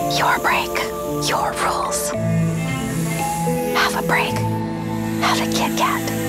Your break, your rules. Have a break. Have a Kit Kat.